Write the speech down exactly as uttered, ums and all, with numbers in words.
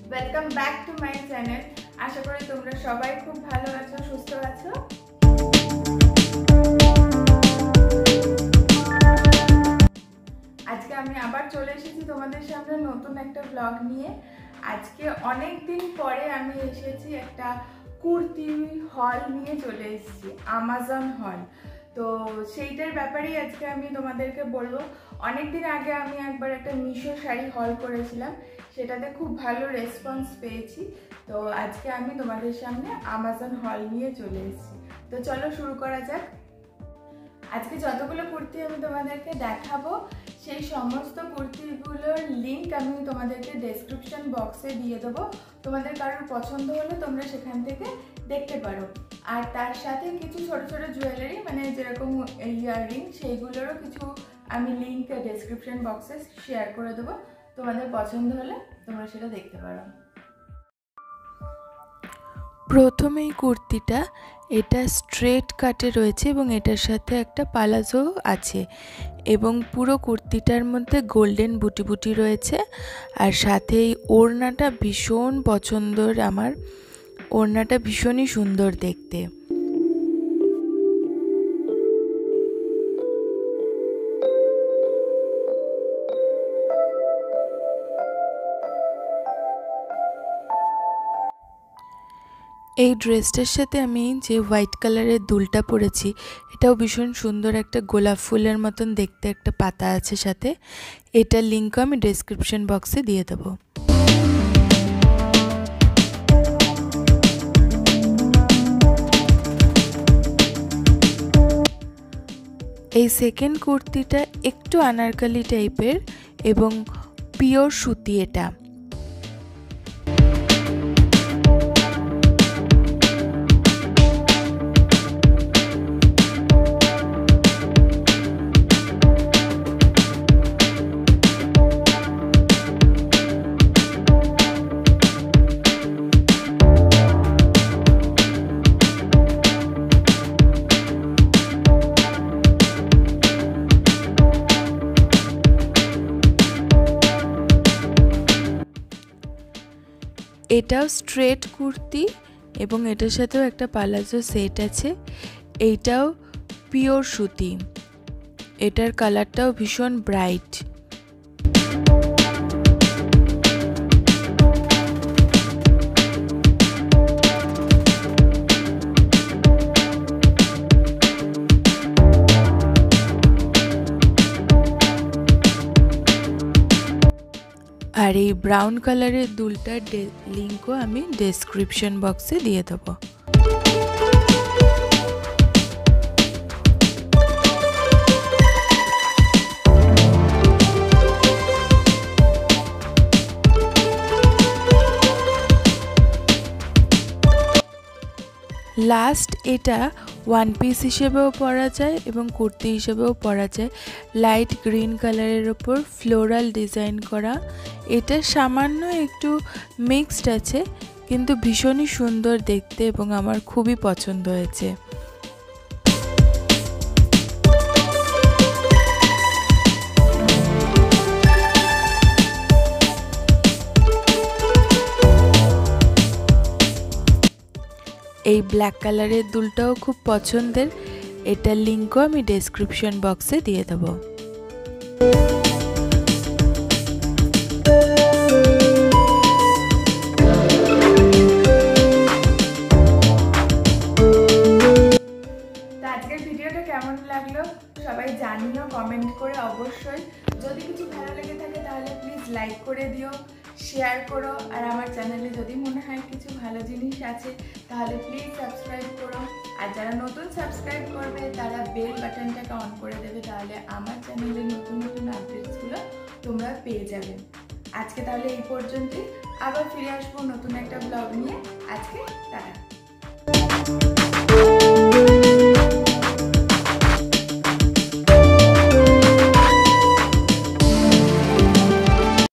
Welcome back to my channel. আশা করি তোমরা সবাই খুব ভালো আছো, সুস্থ আছো। আজকে আমি আবার চলে এসেছি তোমাদের সামনে নতুন একটা ব্লগ নিয়ে। আজকে অনেক দিন পরে আমি এসেছি একটা কুর্তি হল নিয়ে চলে এসেছি, আমাজন হল। তো সেইটার ব্যাপারেই আজকে আমি তোমাদেরকে বলবো। অনেক দিন আগে আমি একবার একটা মিশো শাড়ি হল করেছিলাম, সেটাতে খুব ভালো রেসপন্স পেয়েছি। তো আজকে আমি তোমাদের সামনে আমাজন হল নিয়ে চলে এসেছি। তো চলো শুরু করা যাক। আজকে যতগুলো কুর্তি আমি তোমাদেরকে দেখাবো সেই সমস্ত কুর্তিগুলোর লিঙ্ক আমি তোমাদেরকে ডেসক্রিপশন বক্সে দিয়ে দেবো। তোমাদের কারোর পছন্দ হলে তোমরা সেখান থেকে দেখতে পারো। আর তার সাথে কিছু ছোট ছোট জুয়েলারি, মানে যেরকম ইয়াররিং, সেইগুলোরও কিছু আমি লিঙ্ক ডেসক্রিপশন বক্সে শেয়ার করে দেবো। তোমাদের পছন্দ হলে তোমরা সেটা দেখতে পারো। প্রথমেই কুর্তিটা, এটা স্ট্রেট কাটে রয়েছে এবং এটার সাথে একটা পালাজো আছে এবং পুরো কুর্তিটার মধ্যে গোল্ডেন বুটি বুটি রয়েছে। আর সাথে এই ওড়নাটা ভীষণ পছন্দের আমার, ওড়নাটা ভীষণই সুন্দর দেখতে। এই ড্রেসটার সাথে আমি যে হোয়াইট কালারের দুলটা পরেছি, এটাও ভীষণ সুন্দর, একটা গোলাপ ফুলের মতন দেখতে একটা পাতা আছে সাথে। এটার লিঙ্কও আমি ডেসক্রিপশন বক্সে দিয়ে দেবো। এই সেকেন্ড কুর্তিটা একটু আনারকলি টাইপের এবং পিওর সুতি। এটা এটাও স্ট্রেট কুর্তি এবং এটার সাথেও একটা পালাজো সেট আছে। এইটাও পিওর সুতি, এটার কালারটাও ভীষণ ব্রাইট। আর এই ব্রাউন কালারের দুলটার লিঙ্কও আমি ডেসক্রিপশন বক্সে দিয়ে দেবো। লাস্ট এটা ওয়ান পিস হিসেবেও পরা যায় এবং কুর্তি হিসেবেও পরা যায়। লাইট গ্রিন কালারের ওপর ফ্লোরাল ডিজাইন করা। এটা সামান্য একটু মিক্সড আছে কিন্তু ভীষণই সুন্দর দেখতে এবং আমার খুবই পছন্দ হয়েছে। এই ব্ল্যাক কালারের দুলটাও খুব পছন্দের, এটার লিঙ্কও আমি ডেসক্রিপশন বক্সে দিয়ে দেবো। আজকের ভিডিওটা কেমন লাগলো সবাই জানিও কমেন্ট করে অবশ্যই। যদি কিছু ভালো লেগে থাকে তাহলে প্লিজ লাইক করে দিও, শেয়ার করো। আর আমার চ্যানেলে যদি মনে হয় কিছু ভালো জিনিস আছে তাহলে প্লিজ সাবস্ক্রাইব করো। আর যারা নতুন সাবস্ক্রাইব করবে তারা বেল বাটনটাকে অন করে দেবে, তাহলে আমার চ্যানেলে নতুন নতুন আপডেটসগুলো তোমরা পেয়ে যাবে। আজকে তাহলে এই পর্যন্তই, আবার ফিরে আসবো নতুন একটা ব্লগ নিয়ে। আজকে টাটা।